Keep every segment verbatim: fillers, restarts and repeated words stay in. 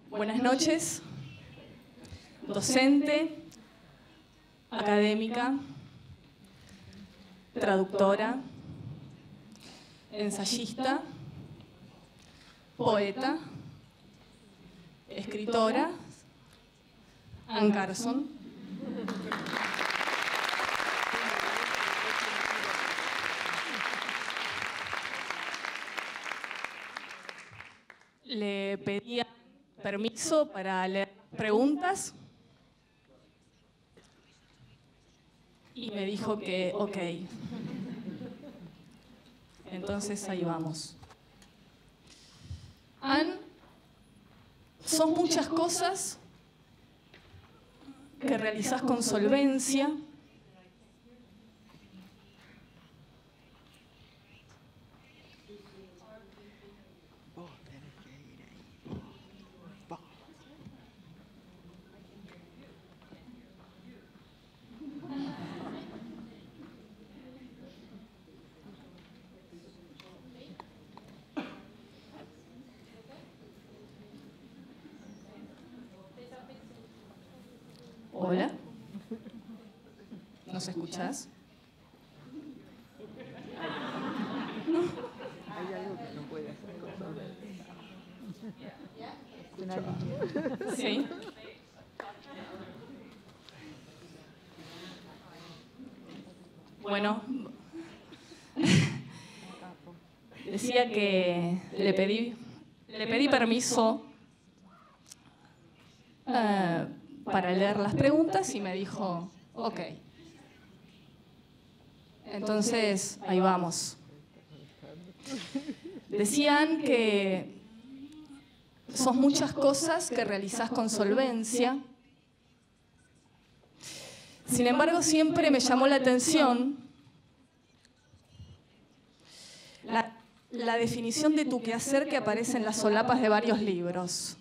Buenas noches, docente, académica, traductora, ensayista, poeta, escritora, Ann Carson. Le pedía permiso para leer preguntas y me dijo que ok. Entonces ahí vamos. Ann, son muchas cosas que realizás con solvencia. Hola. ¿Nos escuchás? Hay algo que no puede hacer. Sí. Bueno, decía que le pedí, le pedí permiso uh, para leer las preguntas y me dijo, ok. Entonces, ahí vamos. Decían que son muchas cosas que realizás con solvencia. Sin embargo, siempre me llamó la atención la, la definición de tu quehacer que aparece en las solapas de varios libros.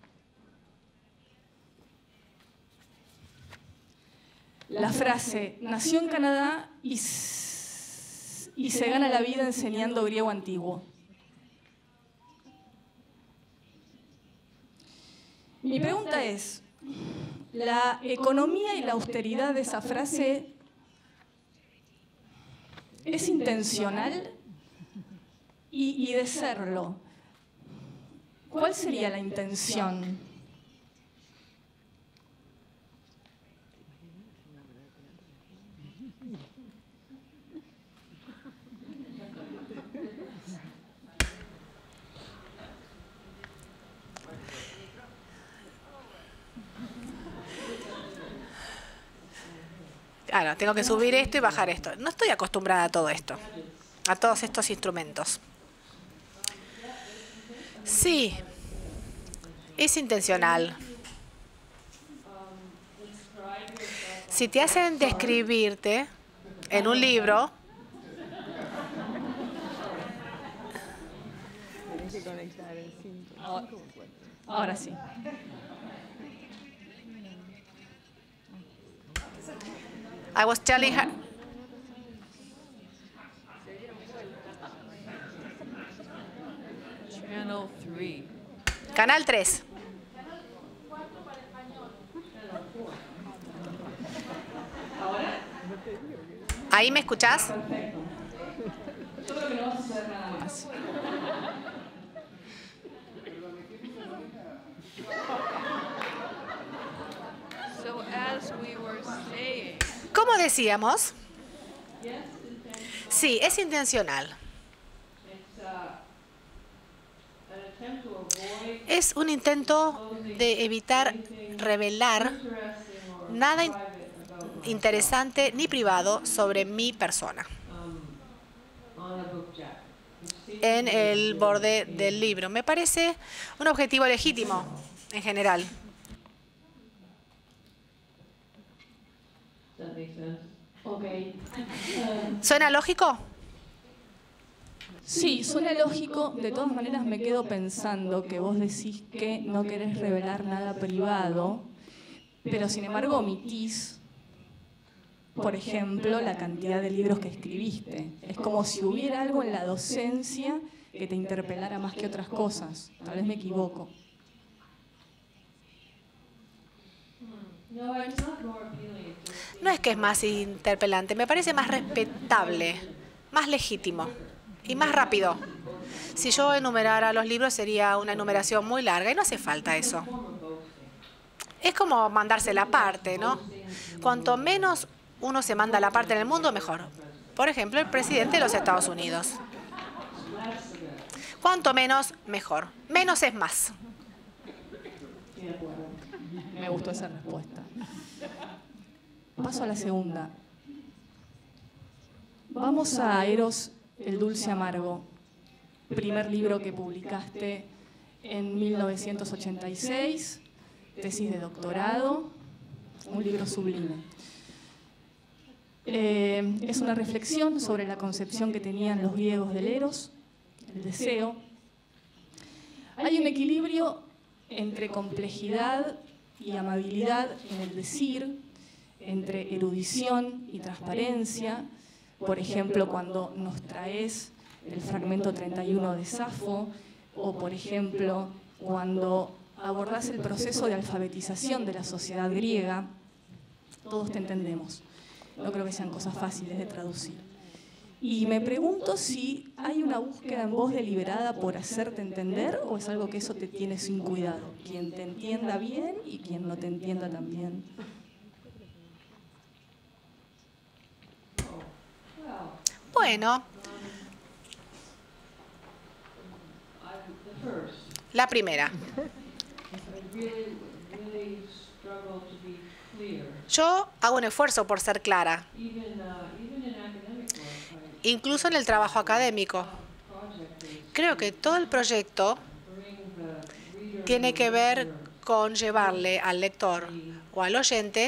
La frase, nació en Canadá y, y se gana la vida enseñando griego antiguo. Mi pregunta es, ¿la economía y la austeridad de esa frase es intencional? Y, y de serlo, ¿cuál sería la intención? Claro, tengo que subir esto y bajar esto. No estoy acostumbrada a todo esto, a todos estos instrumentos. Sí, es intencional. Si te hacen describirte en un libro, Tienes que conectar el cinto. Ahora sí. I was telling her. Channel three. Canal tres. ¿Ahí me escuchás? Perfecto. Yo creo que no vas a hacer nada más. So as we were saying, ¿Cómo decíamos? Sí, es intencional. Es un intento de evitar revelar nada in- interesante ni privado sobre mi persona en el borde del libro. Me parece un objetivo legítimo en general. Okay. ¿Suena lógico? Sí, suena lógico. De todas maneras me quedo pensando que vos decís que no querés revelar nada privado, pero sin embargo omitís, por ejemplo, la cantidad de libros que escribiste. Es como si hubiera algo en la docencia que te interpelara más que otras cosas. Tal vez me equivoco. No es que es más interpelante, me parece más respetable, más legítimo y más rápido. Si yo enumerara los libros sería una enumeración muy larga y no hace falta eso. Es como mandarse la parte, ¿no? Cuanto menos uno se manda la parte en el mundo, mejor. Por ejemplo, el presidente de los Estados Unidos. Cuanto menos, mejor. Menos es más. Me gustó esa respuesta. Paso a la segunda. Vamos a Eros, el dulce amargo, primer libro que publicaste en mil novecientos ochenta y seis, tesis de doctorado, un libro sublime. Eh, es una reflexión sobre la concepción que tenían los griegos del eros, el deseo. Hay un equilibrio entre complejidad y amabilidad en el decir, entre erudición y transparencia. Por ejemplo, cuando nos traes el fragmento treinta y uno de Safo, o por ejemplo, cuando abordás el proceso de alfabetización de la sociedad griega, todos te entendemos. No creo que sean cosas fáciles de traducir. Y me pregunto si hay una búsqueda en vos deliberada por hacerte entender o es algo que eso te tiene sin cuidado. Quien te entienda bien y quien no te entienda tan bien. Bueno, la primera. Yo hago un esfuerzo por ser clara, incluso en el trabajo académico. Creo que todo el proyecto tiene que ver con llevarle al lector o al oyente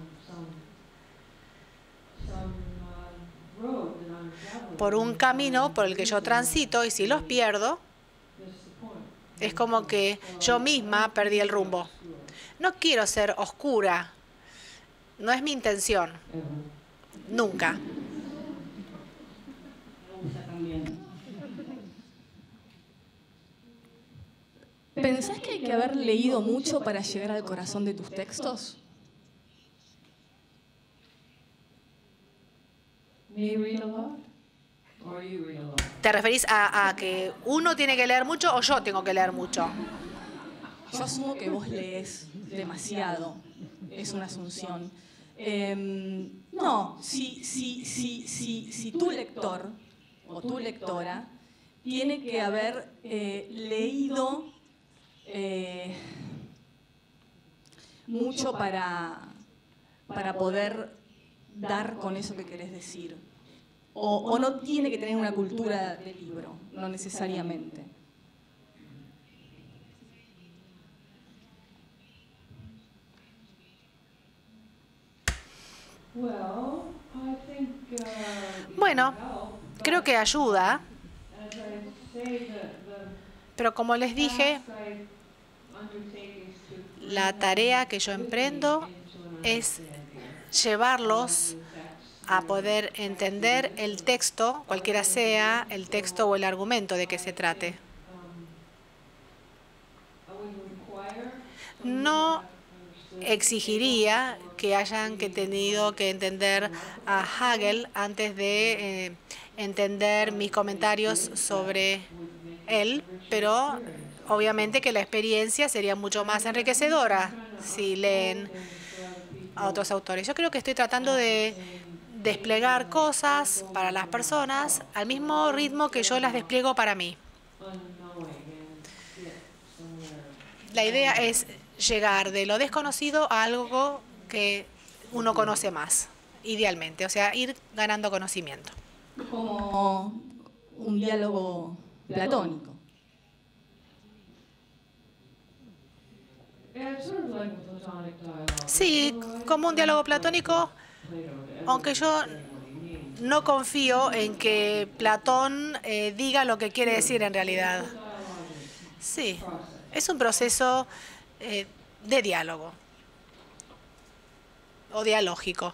por un camino por el que yo transito, y si los pierdo, es como que yo misma perdí el rumbo. No quiero ser oscura, no es mi intención, nunca. ¿Pensás que hay que haber leído mucho para llegar al corazón de tus textos? ¿Te referís a, a que uno tiene que leer mucho o yo tengo que leer mucho? Yo asumo que vos lees demasiado, es una asunción. Eh, no, si, si, si, si, si tu lector o tu lectora tiene que haber eh, leído eh, mucho para, para poder dar con eso que querés decir. O, o no tiene que tener una cultura de libro, no necesariamente. Bueno, creo que ayuda, pero como les dije, la tarea que yo emprendo es llevarlos a poder entender el texto, cualquiera sea el texto o el argumento de que se trate. No exigiría que hayan que tenido que entender a Hegel antes de eh, entender mis comentarios sobre él, pero obviamente que la experiencia sería mucho más enriquecedora si leen a otros autores. Yo creo que estoy tratando de desplegar cosas para las personas al mismo ritmo que yo las despliego para mí. La idea es llegar de lo desconocido a algo que uno conoce más, idealmente, o sea, ir ganando conocimiento. Como un diálogo platónico. Sí, como un diálogo platónico, aunque yo no confío en que Platón eh, diga lo que quiere decir en realidad. Sí, es un proceso eh, de diálogo o dialógico.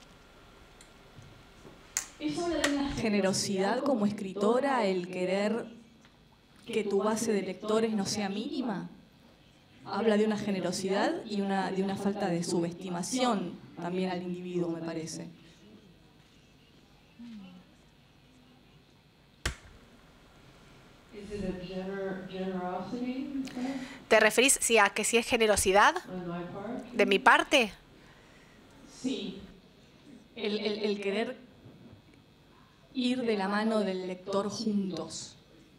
¿Eso habla de una generosidad como escritora, el querer que tu base de lectores no sea mínima? habla de una generosidad y una, de una falta de subestimación también al individuo, me parece. ¿Te referís sí, a que si es generosidad de mi parte? Sí. El, el, el querer ir de la mano del lector juntos.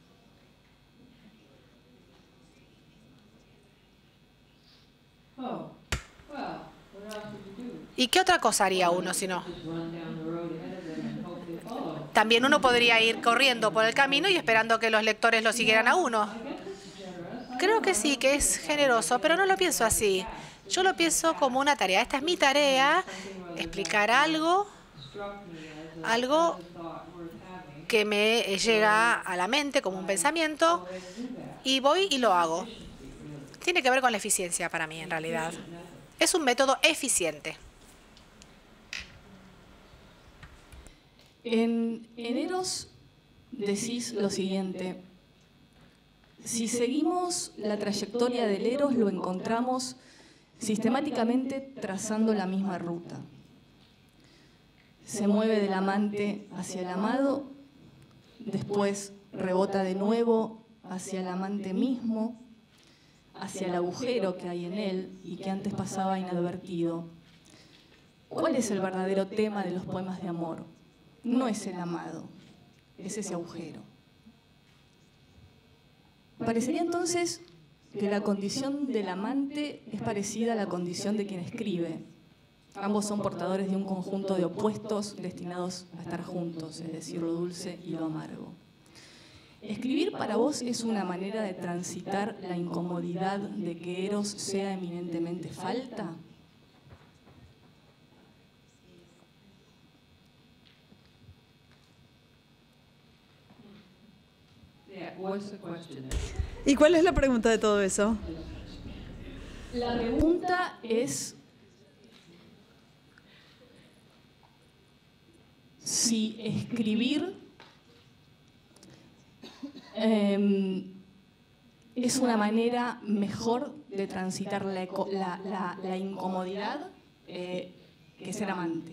¿Y qué otra cosa haría uno si no? También uno podría ir corriendo por el camino y esperando que los lectores lo siguieran a uno. Creo que sí, que es generoso, pero no lo pienso así. Yo lo pienso como una tarea. Esta es mi tarea, explicar algo, algo que me llega a la mente como un pensamiento, y voy y lo hago. Tiene que ver con la eficiencia para mí, en realidad. Es un método eficiente. En, en Eros decís lo siguiente: si seguimos la trayectoria del Eros, lo encontramos sistemáticamente trazando la misma ruta. Se mueve del amante hacia el amado, después rebota de nuevo hacia el amante mismo, hacia el agujero que hay en él y que antes pasaba inadvertido. ¿Cuál es el verdadero tema de los poemas de amor? No es el amado, es ese agujero. Parecería entonces que la condición del amante es parecida a la condición de quien escribe. Ambos son portadores de un conjunto de opuestos destinados a estar juntos, es decir, lo dulce y lo amargo. ¿Escribir para vos es una manera de transitar la incomodidad de que Eros sea eminentemente falta? ¿Y cuál es la pregunta de todo eso? La pregunta es si escribir eh, es una manera mejor de transitar la, eco, la, la, la incomodidad eh, que ser amante.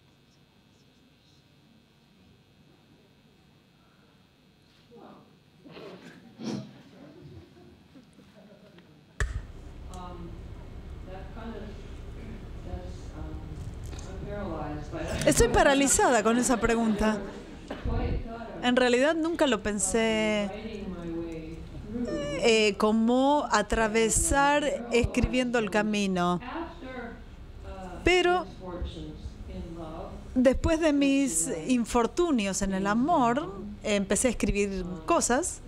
Estoy paralizada con esa pregunta. En realidad nunca lo pensé eh, como atravesar escribiendo el camino. Pero después de mis infortunios en el amor, empecé a escribir cosas.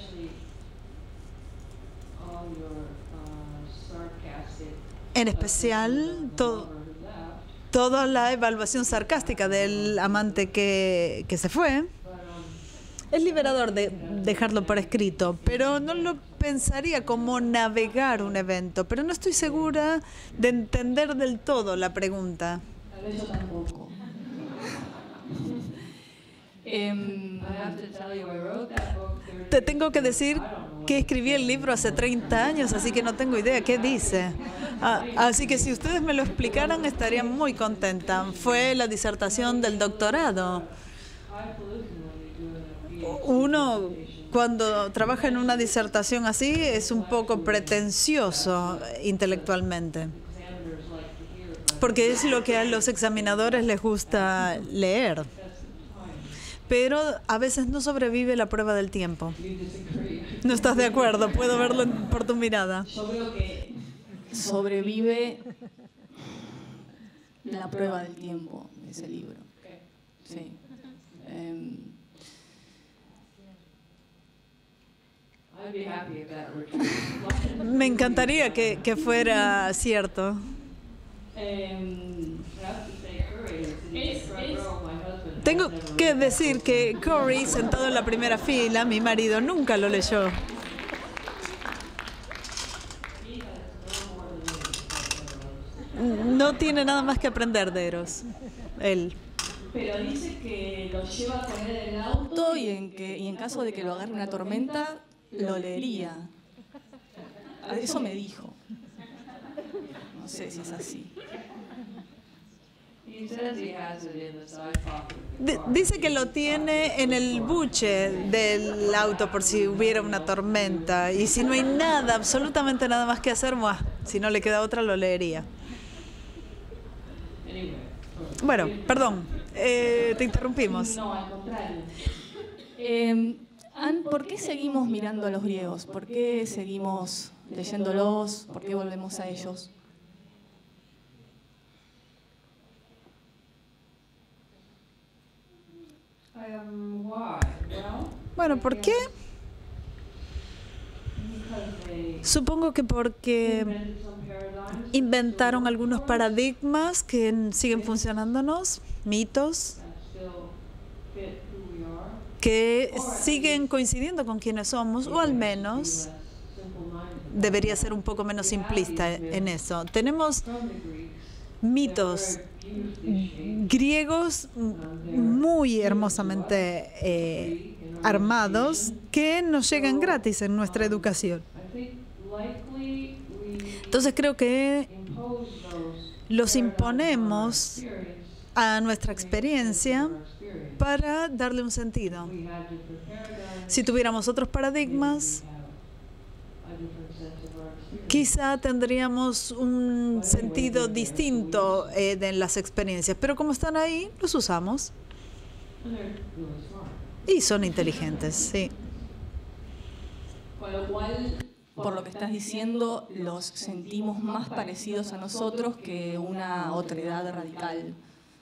En especial, todo. Toda la evaluación sarcástica del amante que, que se fue. Es liberador de dejarlo por escrito, pero no lo pensaría como navegar un evento. Pero no estoy segura de entender del todo la pregunta. Tal vez yo tampoco. um, Te tengo que decir que escribí el libro hace treinta años, así que no tengo idea qué dice. Ah, así que si ustedes me lo explicaran, estaría muy contenta. Fue la disertación del doctorado. Uno, cuando trabaja en una disertación así, es un poco pretencioso intelectualmente, porque es lo que a los examinadores les gusta leer. Pero a veces no sobrevive la prueba del tiempo. ¿No estás de acuerdo? Puedo verlo por tu mirada. Yo creo que sobrevive la prueba del tiempo, ese libro. Sí. Um, Me encantaría que, que fuera cierto. um, es, es, Tengo que decir que Corey, sentado en la primera fila, mi marido, nunca lo leyó. No tiene nada más que aprender de Eros, él. Pero dice que lo lleva con él en el auto y en, que, y en caso de que lo agarre una tormenta, lo leería. Eso me dijo. sé si es así. He says he has it in the side pocket. D- dice que lo tiene en el buche del auto por si hubiera una tormenta. Y si no hay nada, absolutamente nada más que hacer, buah, si no le queda otra, lo leería. Bueno, perdón, eh, te interrumpimos. No, al contrario. Eh, Ann, ¿por qué seguimos mirando a los griegos? ¿Por qué seguimos leyéndolos? ¿Por qué volvemos a ellos? Um, why? Well, Bueno, ¿por qué? because they Supongo que porque invented some paradigms inventaron algunos paradigmas que n- siguen funcionándonos, mitos, that still fit who we are. que siguen coincidiendo con quienes somos, o al menos Simple-minded. debería ser un poco menos simplista en eso. Tenemos From the Greeks, mitos beautifully griegos m- muy hermosamente eh, armados que nos llegan gratis en nuestra educación. I think likely we Entonces creo que impose those los imponemos experience a nuestra experiencia our experience. para darle un sentido. We had different paradigms, Si tuviéramos otros paradigmas, have a different sense of our experience. quizá tendríamos un sentido distinto eh, de las experiencias, pero como están ahí, los usamos And they're really smart. y son inteligentes, sí. Con lo cual, por lo que estás diciendo, los sentimos más parecidos a nosotros que una otredad radical.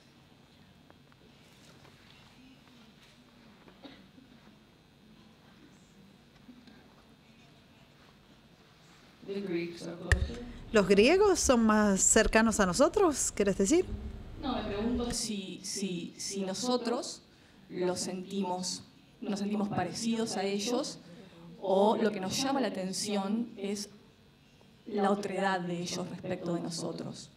The Greeks are closer. ¿Los griegos son más cercanos a nosotros, quieres decir? No, me pregunto si, si, si nosotros los sentimos, nos sentimos parecidos a ellos, o lo que nos llama la atención es la otredad de ellos respecto de nosotros.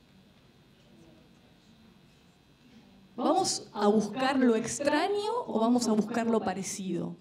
¿Vamos a buscar lo extraño o vamos a buscar lo parecido?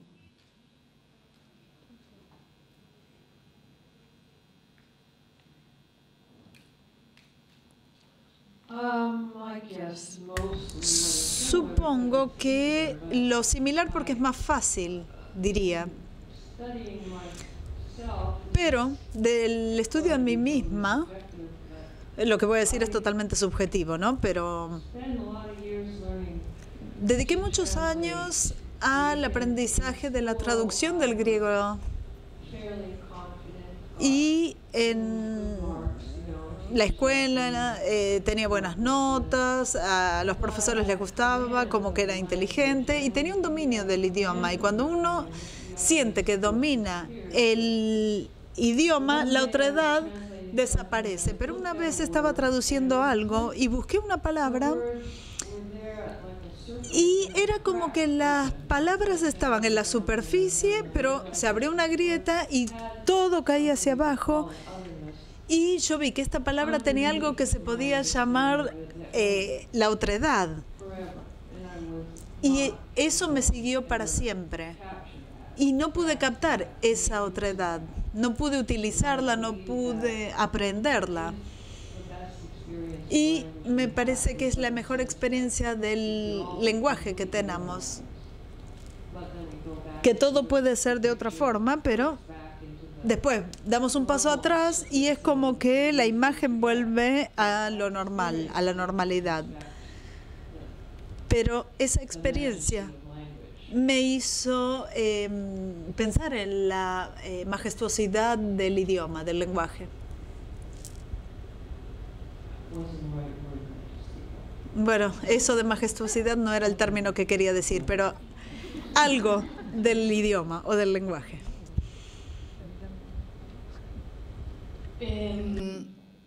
Um, I guess mostly Supongo que lo similar porque es más fácil, diría. studying myself Pero del estudio en mí misma, lo que voy a decir es totalmente subjetivo, ¿no? Pero spend a lot of years learning dediqué muchos años al aprendizaje de la traducción del griego fairly confident y en marks, you know. la escuela eh, tenía buenas notas, a los profesores les gustaba, como que era inteligente y tenía un dominio del idioma. Y cuando uno siente que domina el idioma, la otredad desaparece. Pero una vez estaba traduciendo algo y busqué una palabra y era como que las palabras estaban en la superficie, pero se abrió una grieta y todo caía hacia abajo. Y yo vi que esta palabra tenía algo que se podía llamar eh, la otredad. Y eso me siguió para siempre. Y no pude captar esa otredad. No pude utilizarla, no pude aprenderla. Y me parece que es la mejor experiencia del lenguaje que tenemos. Que todo puede ser de otra forma, pero después damos un paso atrás y es como que la imagen vuelve a lo normal, a la normalidad. Pero esa experiencia me hizo eh, pensar en la eh, majestuosidad del idioma, del lenguaje. Bueno, eso de majestuosidad no era el término que quería decir, pero algo del idioma o del lenguaje. Eh,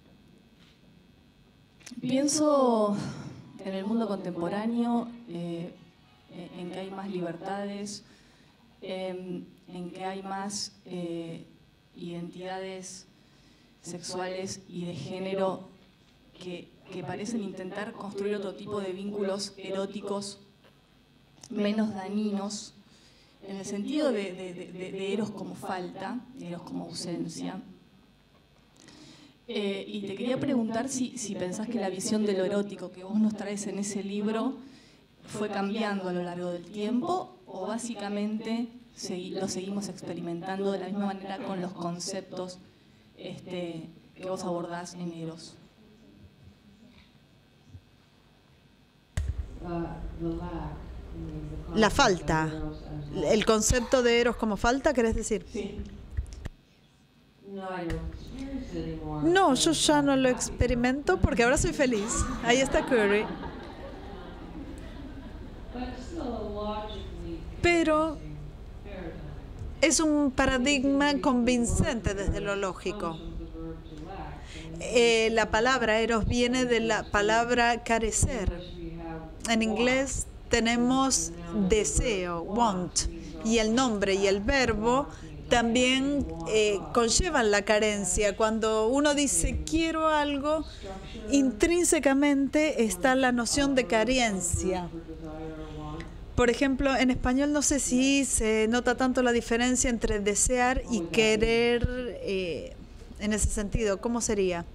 pienso en el mundo contemporáneo, eh, en que hay más libertades, eh, en que hay más eh, identidades sexuales y de género que, que parecen intentar construir otro tipo de vínculos eróticos menos dañinos, en el sentido de, de, de, de eros como falta, de eros como ausencia. Eh, y te quería preguntar si, si pensás que la visión de lo erótico que vos nos traes en ese libro fue cambiando a lo largo del tiempo o básicamente segui- lo seguimos experimentando de la misma manera con los conceptos este, que vos abordás en Eros. La falta. El concepto de Eros como falta, ¿querés decir? Sí. No, yo ya no lo experimento porque ahora soy feliz. Ahí está Curry. Pero es un paradigma convincente desde lo lógico. Eh, la palabra Eros viene de la palabra carecer. En inglés tenemos deseo, want, y el nombre y el verbo también eh, conllevan la carencia. Cuando uno dice quiero algo, intrínsecamente está la noción de carencia. Por ejemplo, en español no sé si se nota tanto la diferencia entre desear y querer eh, en ese sentido. ¿Cómo sería?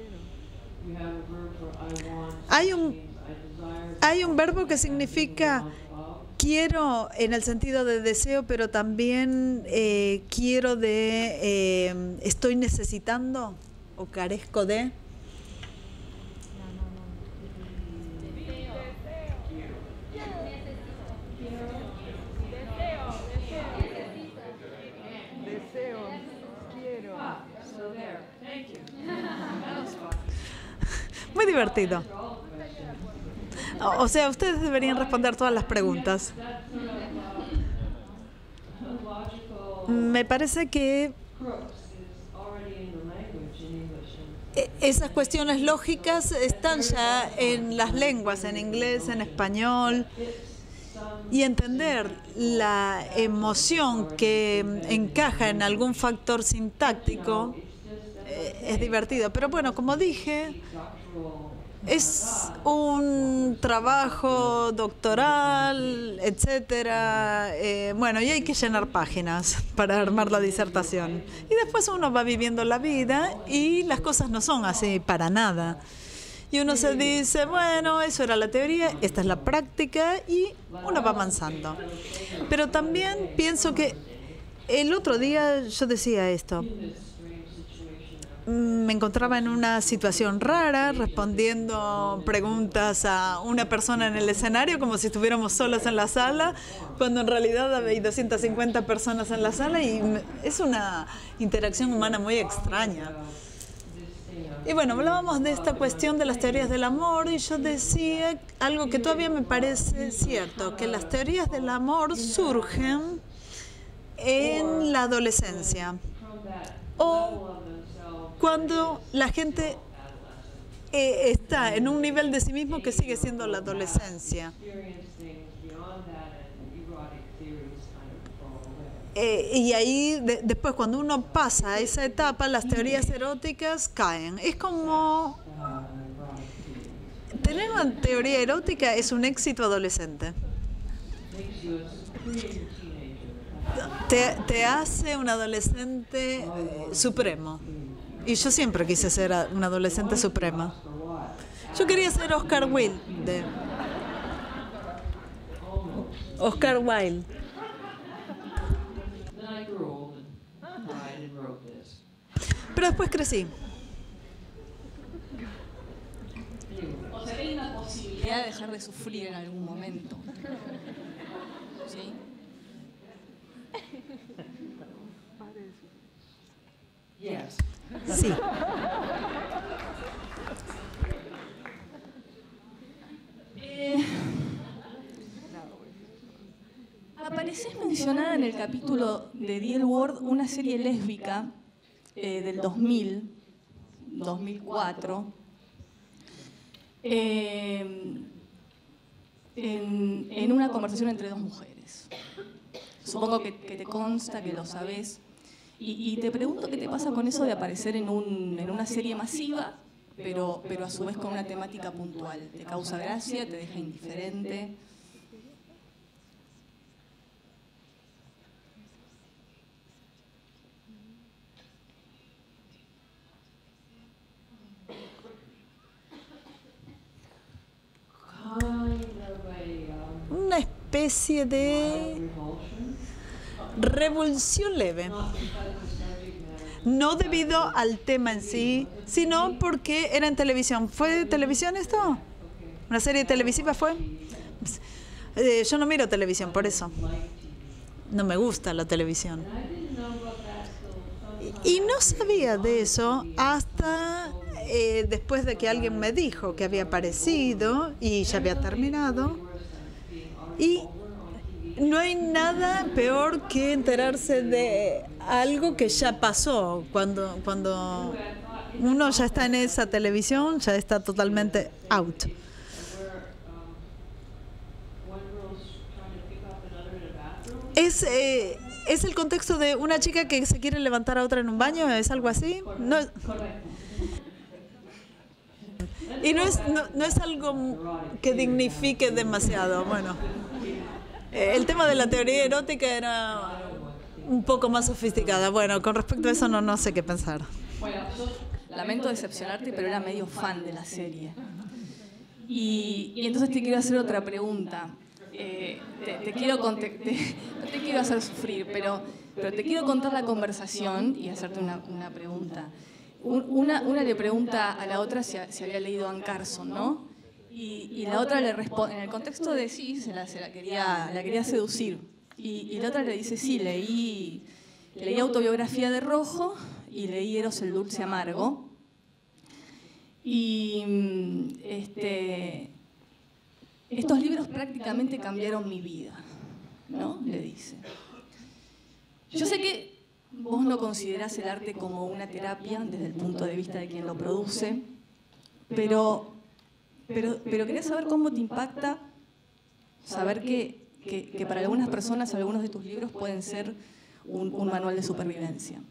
Hay un, hay un verbo que significa quiero en el sentido de deseo, pero también eh, quiero de eh, estoy necesitando o carezco de. Muy divertido. O sea, ustedes deberían responder todas las preguntas. Me parece que esas cuestiones lógicas están ya en las lenguas, en inglés, en español, y entender la emoción que encaja en algún factor sintáctico es divertido. Pero bueno, como dije, es un trabajo doctoral, etcétera. Eh, bueno, y hay que llenar páginas para armar la disertación. Y después uno va viviendo la vida y las cosas no son así para nada. Y uno se dice, bueno, eso era la teoría, esta es la práctica, y uno va avanzando. Pero también pienso que el otro día yo decía esto. Me encontraba en una situación rara, respondiendo preguntas a una persona en el escenario, como si estuviéramos solas en la sala, cuando en realidad hay doscientas cincuenta personas en la sala y es una interacción humana muy extraña. Y bueno, hablábamos de esta cuestión de las teorías del amor y yo decía algo que todavía me parece cierto, que las teorías del amor surgen en la adolescencia o cuando la gente eh, está en un nivel de sí mismo que sigue siendo la adolescencia. Eh, y ahí, de, después, cuando uno pasa a esa etapa, las teorías eróticas caen. Es como... Tener una teoría erótica es un éxito adolescente. Te, te hace un adolescente eh, supremo. Y yo siempre quise ser un adolescente suprema. Yo quería ser Oscar Wilde. Oscar Wilde. Pero después crecí. O sea, hay una posibilidad de dejar de sufrir en algún momento. ¿Sí? Sí. Eh, apareces mencionada en el capítulo de The L Word una serie lésbica eh, del dos mil, dos mil cuatro, eh, en, en una conversación entre dos mujeres. Supongo que, que te consta, que lo sabés. Y, y te pregunto qué te pasa con eso de aparecer en, un, en una serie masiva, pero, pero a su vez con una temática puntual. ¿Te causa gracia? ¿Te deja indiferente? especie de revulsión leve. No debido al tema en sí, sino porque era en televisión. ¿Fue de televisión esto? ¿Una serie televisiva fue? Eh, yo no miro televisión, por eso. No me gusta la televisión. Y no sabía de eso hasta eh, después de que alguien me dijo que había aparecido y ya había terminado. Y no hay nada peor que enterarse de algo que ya pasó. Cuando, cuando uno ya está en esa televisión, ya está totalmente out. Es, eh, es el contexto de una chica que se quiere levantar a otra en un baño, ¿es algo así? No, y no es, no, no es algo que dignifique demasiado. Bueno, eh, el tema de la teoría erótica era un poco más sofisticada. Bueno, con respecto a eso no, no sé qué pensar. Bueno, yo lamento decepcionarte, pero era medio fan de la serie. Y, y entonces te quiero hacer otra pregunta. Eh, te, te quiero conte te, no te quiero hacer sufrir, pero, pero te quiero contar la conversación y hacerte una, una pregunta. Un, una, una le pregunta a la otra si, si había leído Anne Carson, ¿no? Y, y la otra le responde, en el contexto de sí, se la, se la, quería, la quería seducir. Y, y la otra le dice, sí, leí, leí Autobiografía de Rojo y leí Eros el Dulce Amargo. Y este... estos libros prácticamente cambiaron mi vida, ¿no? Le dice. Yo sé que vos no considerás el arte como una terapia desde el punto de vista de quien lo produce, pero, pero, pero quería saber cómo te impacta saber que, que, que para algunas personas algunos de tus libros pueden ser un, un manual de supervivencia.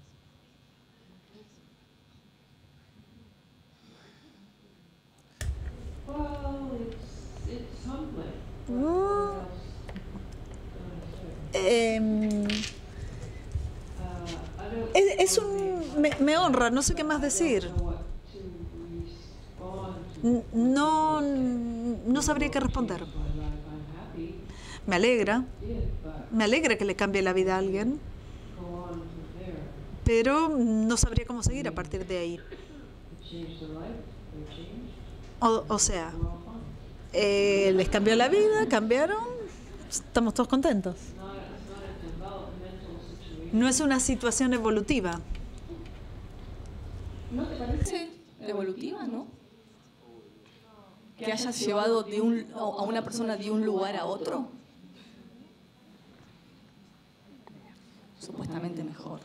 Uh, eh, es, es un me, me honra, no sé qué más decir. No, no sabría qué responder. Me alegra, me alegra que le cambie la vida a alguien, pero no sabría cómo seguir a partir de ahí. O, o sea, eh, les cambió la vida, cambiaron, estamos todos contentos. No es una situación evolutiva. ¿No te parece evolutiva, no? Que hayas llevado de un, a una persona de un lugar a otro. Supuestamente mejor.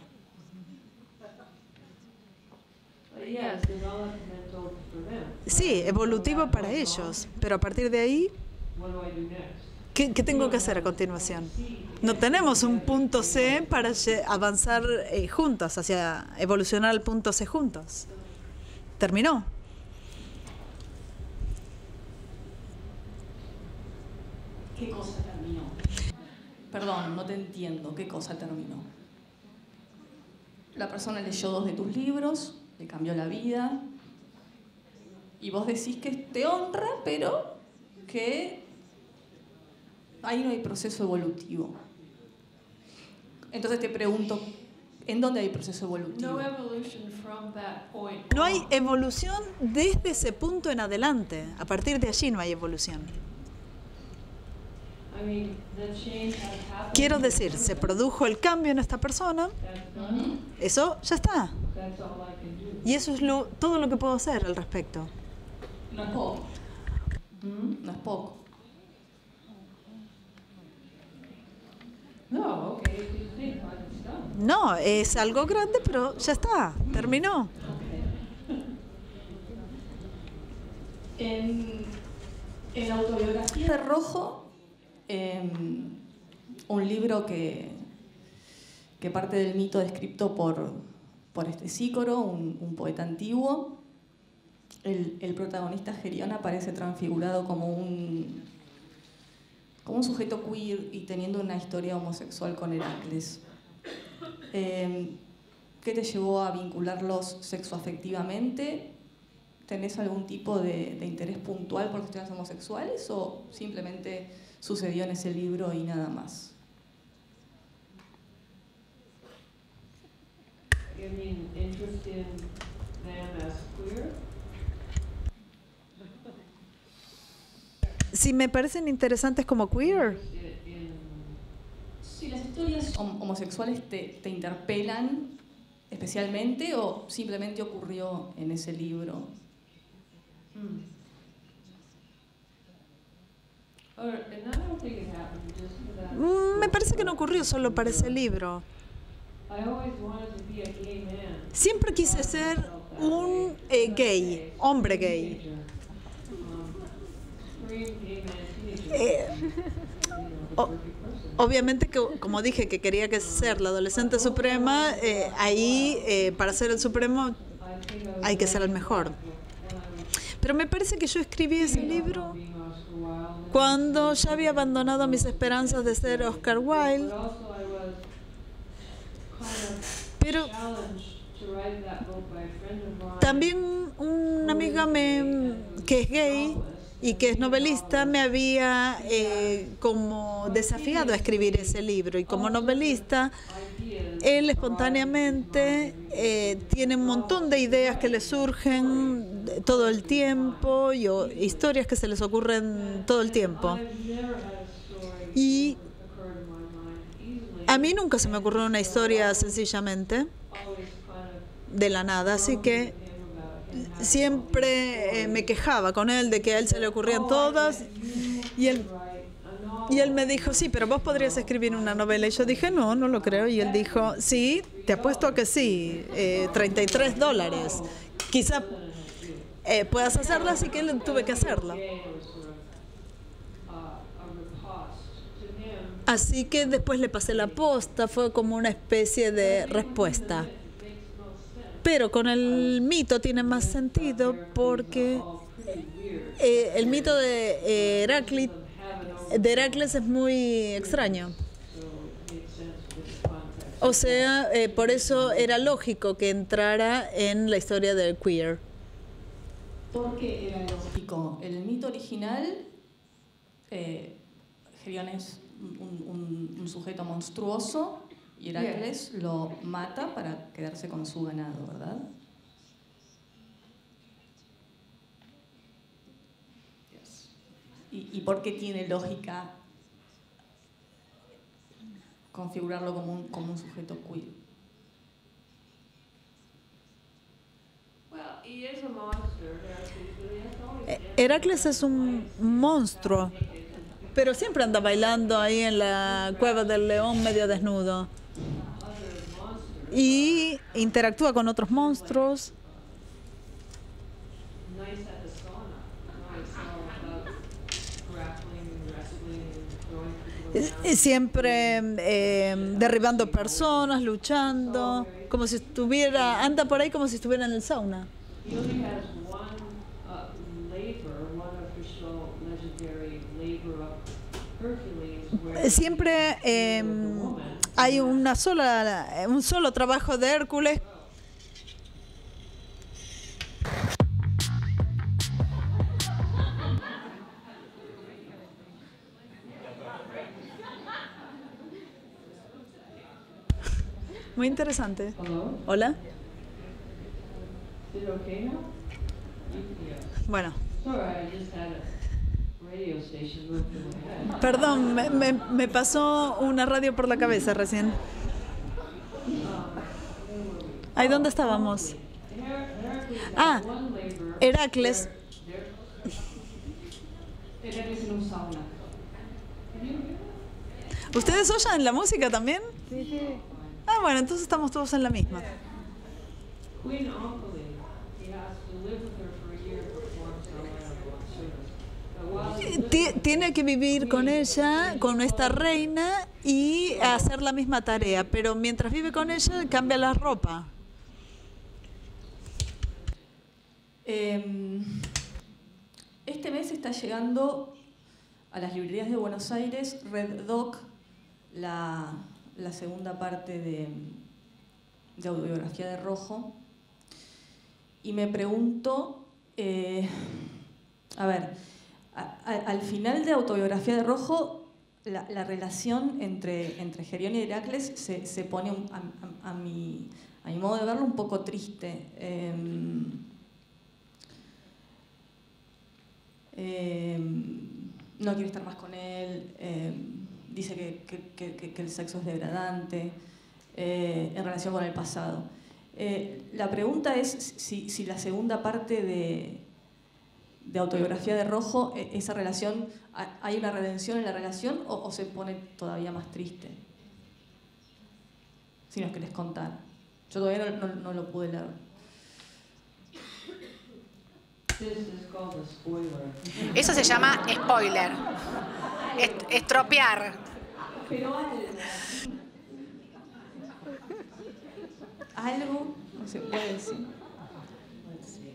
Sí, evolutivo para ellos, pero a partir de ahí, ¿qué, qué tengo que hacer a continuación? No tenemos un punto C para avanzar eh, juntos, hacia evolucionar al punto C juntos. Terminó. ¿Qué cosa terminó? Perdón, no te entiendo. ¿Qué cosa terminó? La persona leyó dos de tus libros, le cambió la vida, y vos decís que te honra, pero que ahí no hay proceso evolutivo. Entonces te pregunto, ¿en dónde hay proceso evolutivo? No hay evolución desde ese punto en adelante. A partir de allí no hay evolución. Quiero decir, se produjo el cambio en esta persona, eso ya está. Y eso es lo, todo lo que puedo hacer al respecto. No es poco. No es poco. No, es algo grande, pero ya está, terminó. En, en Autobiografía de Rojo, eh, un libro que, que parte del mito descrito por, por este Sícoro, un, un poeta antiguo, el, el protagonista Gerión aparece transfigurado como un, como un sujeto queer y teniendo una historia homosexual con Heracles. Eh, ¿Qué te llevó a vincularlos sexoafectivamente? ¿Tenés algún tipo de, de interés puntual por cuestiones homosexuales o simplemente sucedió en ese libro y nada más. You mean interest in them as queer? Si me parecen interesantes como queer. Si las historias hom- homosexuales te, te interpelan especialmente o simplemente ocurrió en ese libro. Hmm. Or, and I don't think it happened just for that. Mm, Me parece que no ocurrió solo para ese libro. I always wanted to be a gay man. Siempre quise ser un eh, gay, hombre gay. Um, extreme gay man teenager. Eh, You know, the o- perfect person. obviamente, que, como dije, que quería que ser la adolescente suprema, eh, ahí eh, para ser el supremo I think I was hay que ser el mejor. when I was Pero me parece que yo escribí ese libro being Oscar Wilde. cuando ya había abandonado mis esperanzas de ser Oscar Wilde, But also I was kind of pero challenged to write that book by a friend of mine. también una amiga me, que es gay y que es novelista me había eh, como desafiado a escribir ese libro, y como novelista él espontáneamente eh, tiene un montón de ideas que le surgen de- todo el tiempo, y o- historias que se les ocurren todo el tiempo, I've never had a story y occur in my mind easily. a mí nunca se me ocurrió una historia sencillamente Always kind of de la nada, así que him about him having siempre eh, me quejaba con él de que a él se le ocurrían todas, y él, to write a novel. y él me dijo, sí, pero vos podrías escribir una novela. Y yo dije, no, no lo creo. Y él dijo, sí, te apuesto a que sí, eh, treinta y tres dólares. Quizá eh, puedas hacerla, así que él tuve que hacerla. Gay was sort of uh, a riposte to him. Así que después le pasé la posta, fue como una especie de respuesta. It makes no sense. Pero con el mito tiene más sentido porque All pretty weird. eh, el mito de eh, Heracli- Have an own, de Heracles es muy extraño. so it made sense with the context. O sea, eh, por eso era lógico que entrara en la historia del queer. ¿Por qué era lógico? El mito original, eh, Gerión es un, un- un sujeto monstruoso y Heracles lo mata para quedarse con su ganado, ¿verdad? ¿Y, y por qué tiene lógica configurarlo como un, como un sujeto queer? Well, he is a monster, Heracles, but he has always Eh, Heracles es un monstruo, pero siempre anda bailando ahí en la cueva del león medio desnudo. Y interactúa con otros monstruos. nice at the sauna. Nice all about grappling and wrestling and throwing people Eh, down. eh, Siempre eh, derribando personas, luchando, como si estuviera, anda por ahí como si estuviera en el sauna. He only has one uh, labor, one official legendary labor of Hercules, where Eh, Siempre eh, hay una sola, un solo trabajo de Hércules. Muy interesante. Hello? Hola. Is it okay now? You- yeah. Bueno, Sorry, I just had a radio station moved to my head. perdón, me, me- me pasó una radio por la cabeza recién. Ahí, ¿dónde estábamos? Her- Heracles has Ah, one labor. Heracles. Heracles en un sauna. ¿Ustedes oyen la música también? Sí, sí. Ah, bueno, entonces estamos todos en la misma. Queen Omphale, he has to live with her for a year to perform some level of service. But while he's living Ti- Tiene que vivir con ella, con esta reina, y hacer la misma tarea, pero mientras vive con ella cambia la ropa. Eh, este mes está llegando a las librerías de Buenos Aires Red Dog, la, la segunda parte de, de Autobiografía de Rojo. Y me pregunto, eh, a ver, a- a- al final de Autobiografía de Rojo, la, la relación entre, entre Gerión y Heracles se, se pone, un- a, a- a mi, a mi modo de verlo, un poco triste. Eh, eh, no quiere estar más con él, eh, dice que, que- que- que el sexo es degradante, eh, en relación con el pasado. Eh, la pregunta es si, si la segunda parte de, de Autobiografía de Rojo, eh, esa relación, ha- ¿hay una redención en la relación o, o se pone todavía más triste? Si nos querés contar. Yo todavía no, no- no lo pude leer. This is called a spoiler. Eso se llama spoiler. Est- estropear. Pero algo. Algo, no se puede decir. Let's see.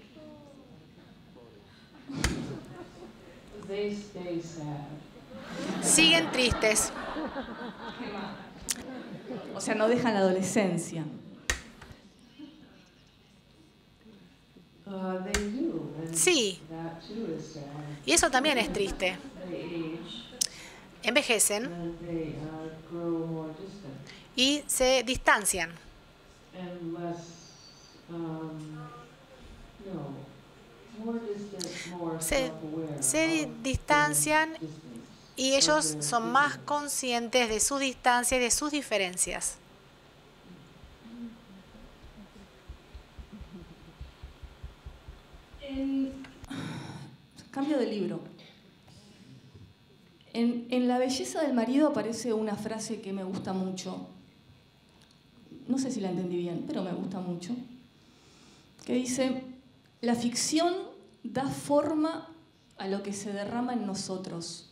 They stay sad. Siguen tristes. O sea, no dejan la adolescencia. Uh, they do. And Sí, that too is sad. y eso también es triste. They age Envejecen and they uh, grow more distant y se distancian. and less. Um, no, more distant, more Se, self-aware. se di- of distancian their distance. y ellos son más conscientes de su distancia y de sus diferencias. En- Cambio de libro. En, en La belleza del marido aparece una frase que me gusta mucho. No sé si la entendí bien, pero me gusta mucho. Que dice, la ficción da forma a lo que se derrama en nosotros.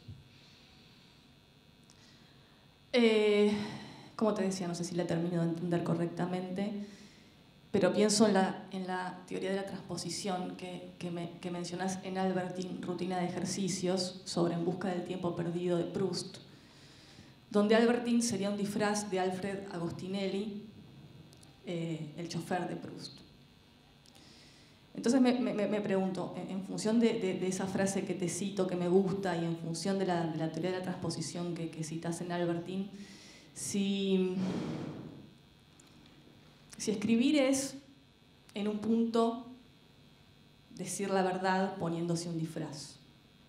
Eh, como te decía, no sé si la termino de entender correctamente, pero pienso en la, en la teoría de la transposición que, que, me, que mencionás en Albertine, Rutina de Ejercicios, sobre En busca del tiempo perdido de Proust, donde Albertine sería un disfraz de Alfred Agostinelli, eh, el chofer de Proust. Entonces me, me, me pregunto, en, en función de, de, de esa frase que te cito, que me gusta, y en función de la, de la teoría de la transposición que, que citas en Albertine, si... Si escribir es, en un punto, decir la verdad poniéndose un disfraz.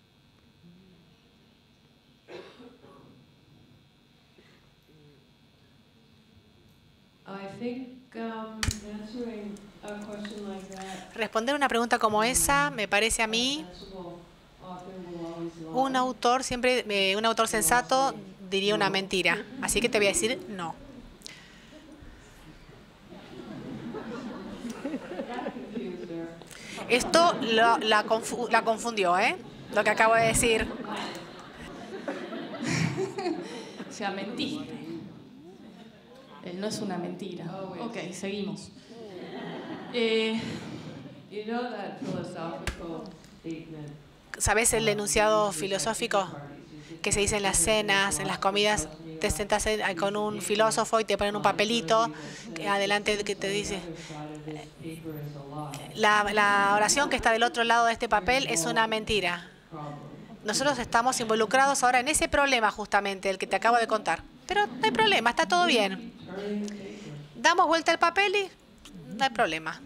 I think um, answering a question like that, Responder una pregunta como esa, me parece a mí, a sensible author will always lie. un autor siempre, eh, un autor sensato diría una mentira. Así que te voy a decir no. Confused her. Esto lo- la, confu- la confundió, ¿eh? Lo que acabo de decir. O sea, mentiste. Él no es una mentira. Ok, seguimos. Eh, You know that philosophical statement ¿Sabes el enunciado filosófico que se dice en las cenas, en las comidas? Te sentas en- con un filósofo y te ponen un papelito que adelante que te dice, la, la oración que está del otro lado de este papel es una mentira. Nosotros estamos involucrados ahora en ese problema justamente, el que te acabo de contar. Pero no hay problema, está todo bien. Damos vuelta al papel y no hay problema.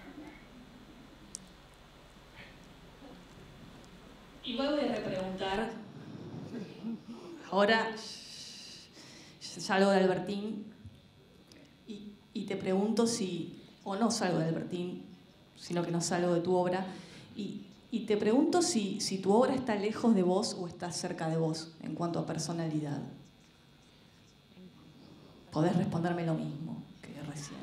igual voy a repreguntar. Ahora salgo de Albertine y, y te pregunto si, o no salgo de Albertine, sino que no salgo de tu obra, y, y te pregunto si, si tu obra está lejos de vos o está cerca de vos en cuanto a personalidad. Podés responderme lo mismo que recién.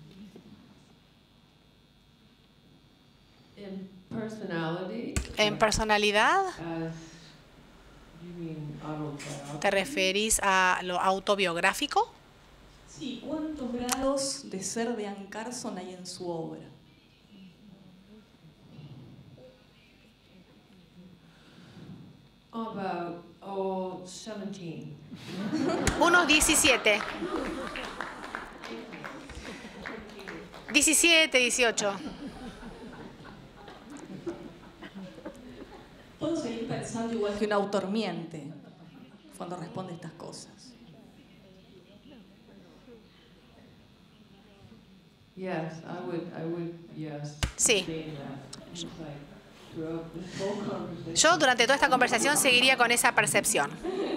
in personality. En personalidad, As you mean autobiography. ¿te referís a lo autobiográfico? Sí, ¿cuántos grados de ser de Anne Carson hay en su obra? About oh seventeen. Unos diecisiete. diecisiete, dieciocho. puedo seguir pensando igual que un autor miente cuando responde estas cosas. Yes, I would, I would, yes. Sí. say that. It's like throughout this whole conversation. Yo durante toda esta conversación seguiría con esa percepción.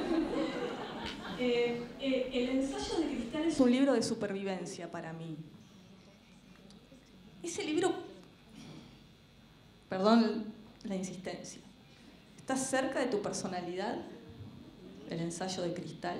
Eh, eh, el ensayo de cristal es un libro de supervivencia para mí. Ese libro, perdón la insistencia, ¿está cerca de tu personalidad? El ensayo de cristal.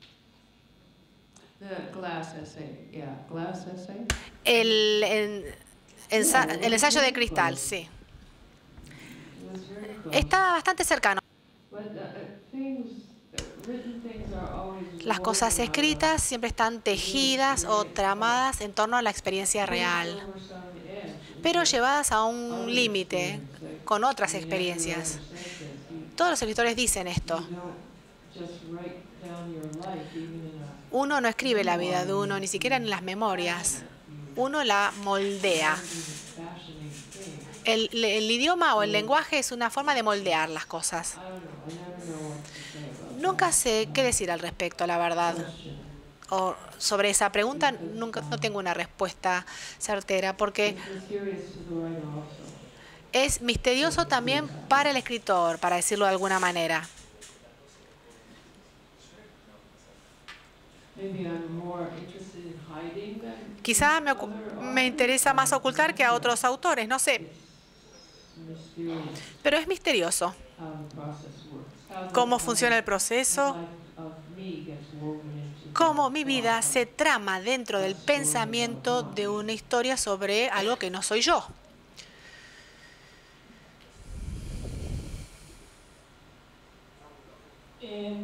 The glass essay, yeah, glass essay. El, en- ensa- el ensayo de cristal, sí. It was very close. Está bastante cercano. But uh, uh, things, uh, written things are always Las cosas woven escritas siempre están tejidas o tramadas en torno a la experiencia real, over some edge. pero llevadas a un límite con otras experiencias. Todos los escritores dicen esto. You don't just write down your life, even in a Uno no escribe la vida de uno, ni siquiera en las memorias. Uno la moldea. fashioning thing. El, el idioma o el lenguaje es una forma de moldear las cosas. I don't know. I never know what to say about Nunca sé qué decir al respecto, la verdad. O sobre esa pregunta nunca no tengo una respuesta certera, porque it. It's mysterious to the writer also. es misterioso también para el escritor, para decirlo de alguna manera. Maybe I'm more interested in hiding than Quizá me, ocu- me interesa más ocultar que a otros autores, no sé, mysterious pero es misterioso how the process works. How the cómo funciona el proceso, life of me gets woven into cómo mi vida se trama dentro del pensamiento de una historia sobre algo que no soy yo. Eh,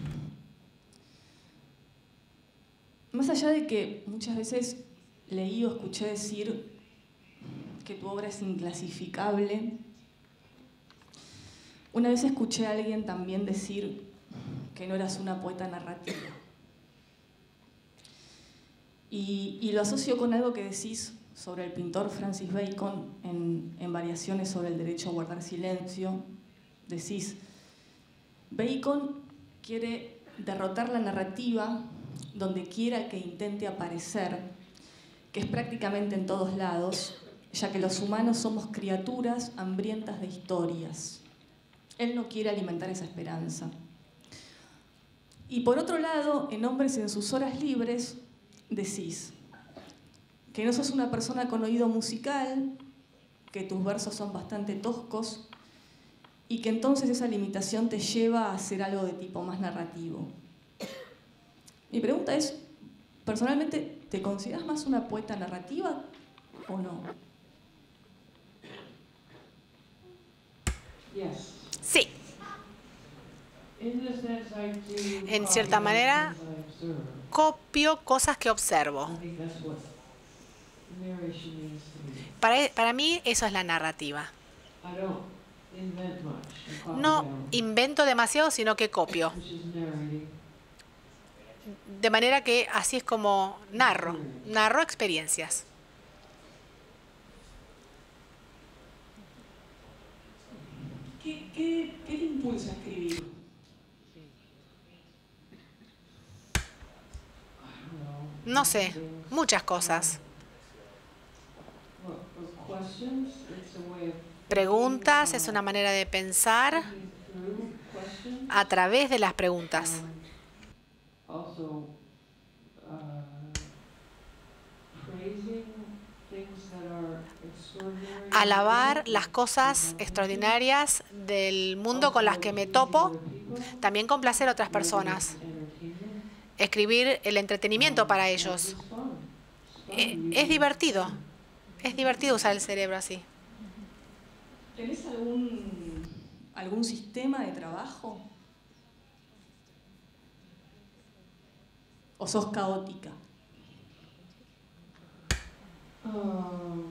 más allá de que muchas veces leí o escuché decir que tu obra es inclasificable, una vez escuché a alguien también decir que no eras una poeta narrativa. Y, y lo asocio con algo que decís sobre el pintor Francis Bacon en, en Variaciones sobre el derecho a guardar silencio. Decís, Bacon quiere derrotar la narrativa donde quiera que intente aparecer, que es prácticamente en todos lados, ya que los humanos somos criaturas hambrientas de historias. Él no quiere alimentar esa esperanza. Y por otro lado, en Hombres en sus horas libres, decís que no sos una persona con oído musical, que tus versos son bastante toscos y que entonces esa limitación te lleva a hacer algo de tipo más narrativo. Mi pregunta es, personalmente, ¿te consideras más una poeta narrativa o no? yes. Sí, In the sense I do En copy cierta manera, things I observe. copio cosas que observo. I think that's what narration means to me. Para, para mí eso es la narrativa. I don't invent much. I copy No down, invento demasiado, sino que copio. which is narrating. De manera que así es como narro, narro experiencias. ¿Qué, qué, qué te impulsa a escribir? I don't know. No sé, muchas cosas. What, what questions? It's a way of Preguntas es una manera de pensar thinking through questions. a través de las preguntas. Also, uh, praising things that are extraordinary. Alabar las cosas extraordinarias del mundo con las que me topo, también complacer a otras personas. Escribir el entretenimiento para ellos. Eh, Es divertido. Es divertido usar el cerebro así. ¿Tenés algún, algún sistema de trabajo? ¿O sos caótica? Um,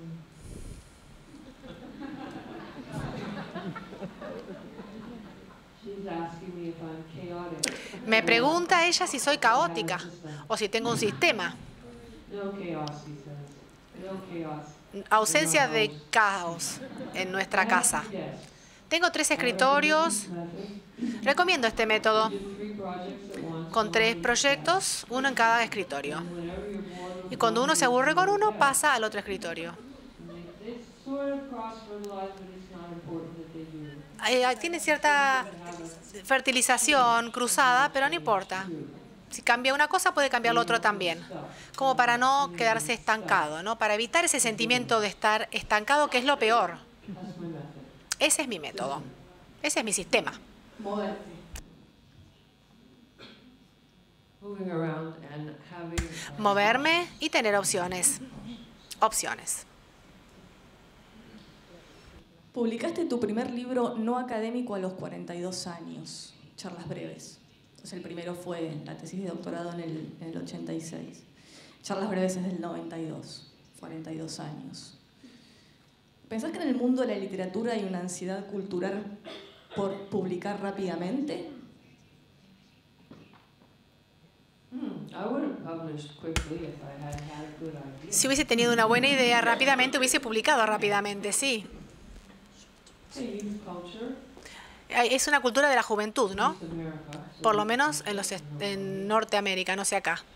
she's asking me if I'm chaotic. Me pregunta ella si soy caótica o si tengo un sistema. No chaos, he says. No chaos. Ausencia de caos en nuestra casa. Yes. Tengo tres escritorios. Recomiendo este método con tres proyectos, uno en cada escritorio. Y cuando uno se aburre con uno, pasa al otro escritorio. Eh, Tiene cierta fertilización cruzada, pero no importa. Si cambia una cosa, puede cambiar lo otro también. Como para no quedarse estancado, ¿no? Para evitar ese sentimiento de estar estancado, que es lo peor. Ese es mi método. Ese es mi sistema. Moverme y tener opciones. Opciones. Publicaste tu primer libro no académico a los cuarenta y dos años, Charlas breves. Entonces el primero fue la tesis de doctorado en el, en el ochenta y seis. Charlas breves es del noventa y dos, cuarenta y dos años. ¿Pensás que en el mundo de la literatura hay una ansiedad cultural por publicar rápidamente? Si hubiese tenido una buena idea rápidamente, hubiese publicado rápidamente, sí. Es una cultura de la juventud, ¿no? Por lo menos en, los, en Norteamérica, no sé acá.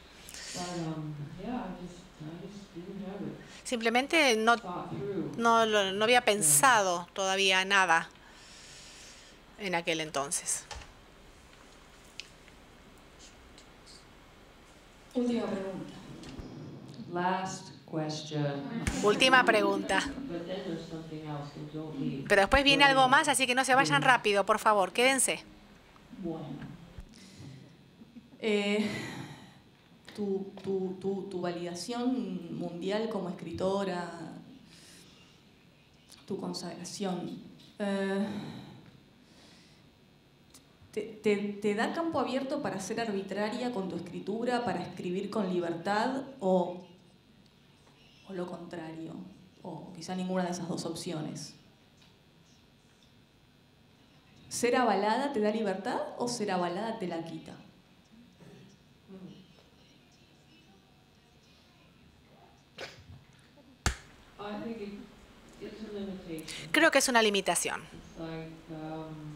Simplemente no, no, no había pensado todavía nada en aquel entonces. Última pregunta. Last question. Última pregunta. But then there's something else, so don't leave. Pero después viene algo más, así que no se vayan rápido, por favor, quédense. Eh, tu, tu, tu, tu validación mundial como escritora, tu consagración, eh, te, te, ¿te da campo abierto para ser arbitraria con tu escritura, para escribir con libertad o, o lo contrario? O quizá ninguna de esas dos opciones. ¿Ser avalada te da libertad o ser avalada te la quita? I think it, it's a limitation. Creo que es una limitación. It's like um,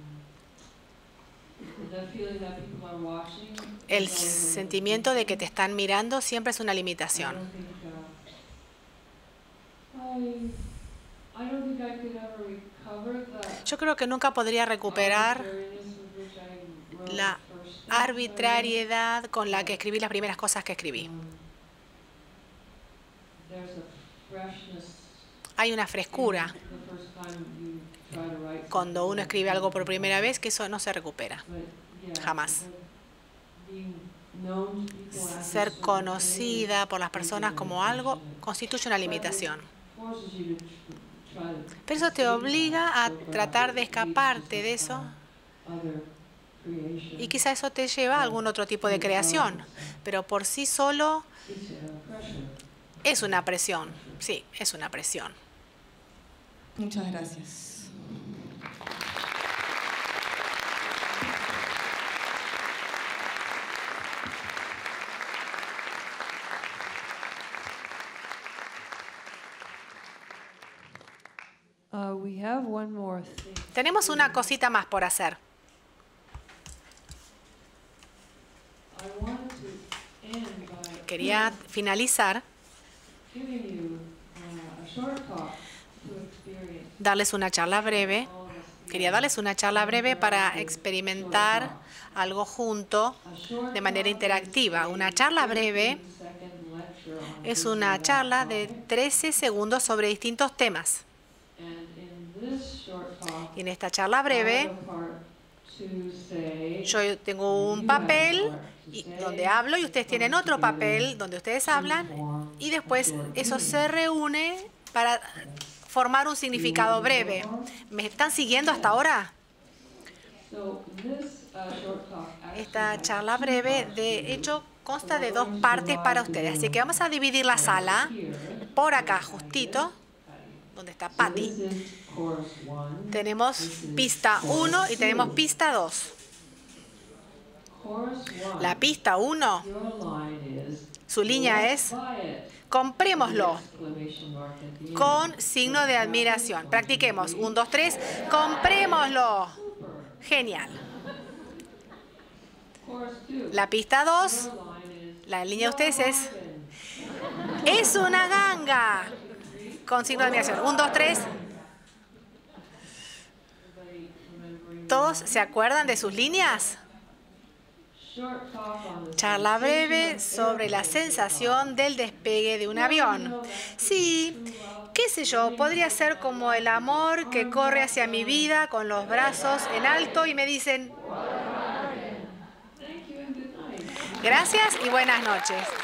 the feeling that people are watching. El sentimiento de que te están mirando siempre es una I limitación. don't think, uh, I, I don't think I could ever recover that Yo creo que nunca podría recuperar arbitrariness with which I wrote la the first things. arbitrariedad con la que escribí las primeras cosas que escribí. Um, there's a freshness Hay una frescura the first time you try to write cuando something uno escribe algo por primera vez que eso no se recupera. But, yeah, Jamás. but being known to people as a Ser certain conocida por las personas como algo constituye una limitación. thing forces you to tr- try to Pero eso te obliga a tratar de escaparte de eso other creation. y quizá eso te lleva a algún otro tipo de creación. Pero por sí solo It's a pressure. es una presión. Sí, es una presión. Muchas gracias. Uh, we have one more thing. Tenemos una cosita más por hacer. I wanted to end by Quería finalizar, giving you uh, a short talk to experience darles una charla breve. all this. Quería darles una charla breve para experimentar algo junto A short de manera talk interactiva. Una charla breve second lecture on es una charla de trece segundos sobre distintos temas. and in this short talk Y en esta charla I breve, have a part to say yo tengo un papel y- donde hablo y ustedes tienen otro papel donde ustedes hablan y después eso se reúne para formar un significado breve. ¿Me están siguiendo hasta ahora? so this uh, short talk actually Esta charla breve, de hecho, consta de dos partes para ustedes. Así que vamos a dividir la sala por acá, justito, donde está Patty. this is chorus one. Tenemos pista uno y tenemos pista dos. Chorus one. La pista uno, Your line is su línea es: quiet. comprémoslo exclamation mark at the end. con signo de admiración. Practiquemos. Un, dos, tres. Comprémoslo. Genial. Chorus two. La pista dos, Line is la línea de ustedes es, es una ganga. Con signo de admiración. Un, dos, tres. ¿Todos se acuerdan de sus líneas? short talk on the Charla breve sobre la sensación del despegue de un avión. Sí, qué sé yo, podría ser como el amor que corre hacia mi vida con los brazos en alto y me dicen, gracias y buenas noches.